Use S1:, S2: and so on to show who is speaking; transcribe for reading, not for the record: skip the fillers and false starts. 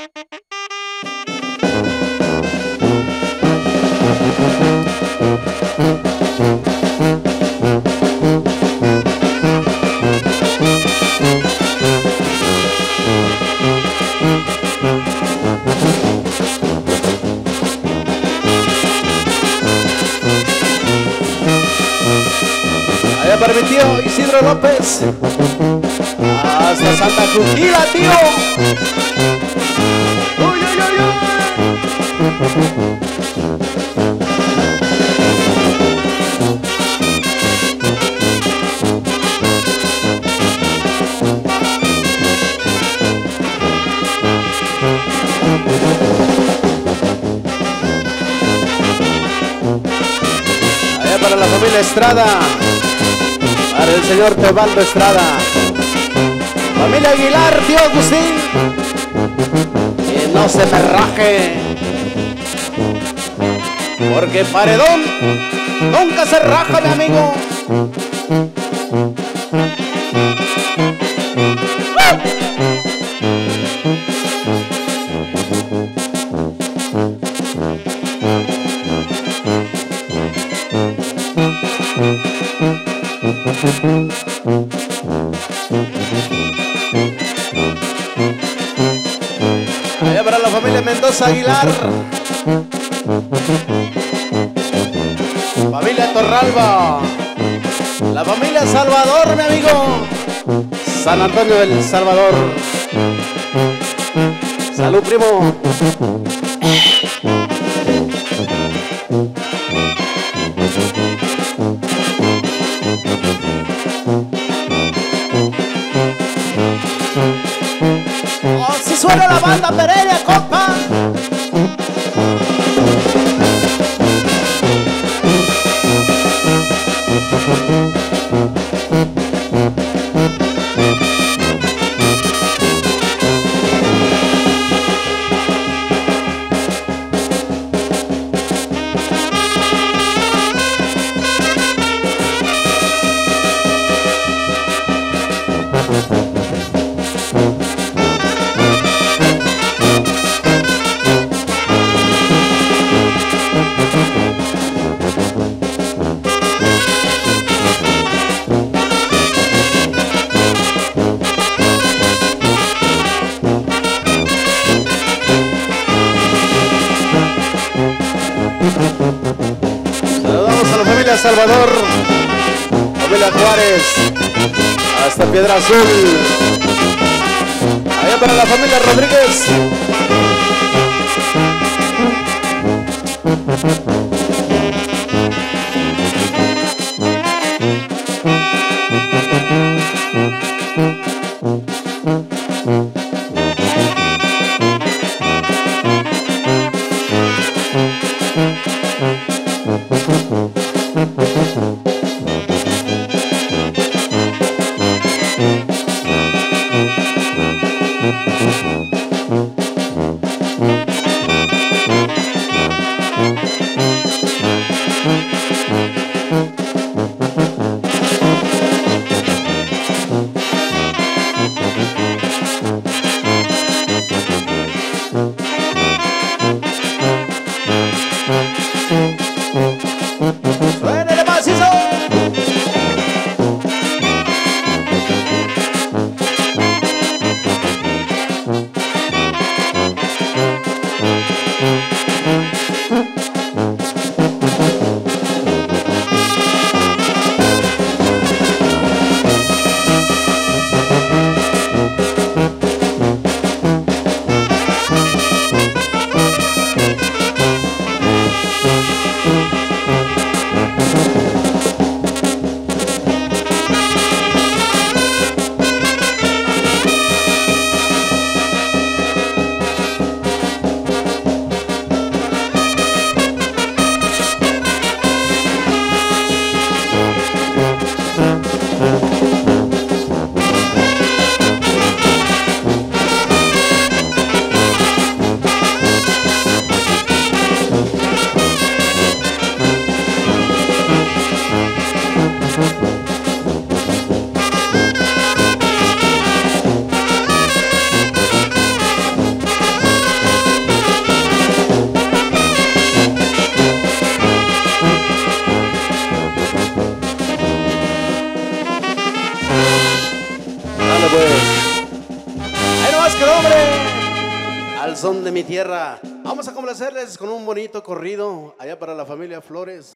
S1: Allá para mi tío Isidro López, hasta Santa Cruzila, tío. Uy, uy, uy, uy. Allá para la familia Estrada, para el señor Teobaldo Estrada, familia Aguilar, tío Agustín, que no se me raje, porque paredón nunca se raja, mi amigo. Allá para la familia Mendoza Aguilar, familia Torralba, la familia Salvador, mi amigo, San Antonio del Salvador. Salud, primo. Oh, si suena la banda Pereira, compa. Saludamos a la familia Salvador, familia Juárez, hasta Piedra Azul. Allá para la familia Rodríguez. ese nombre. Al son de mi tierra. Vamos a complacerles con un bonito corrido allá para la familia Flores.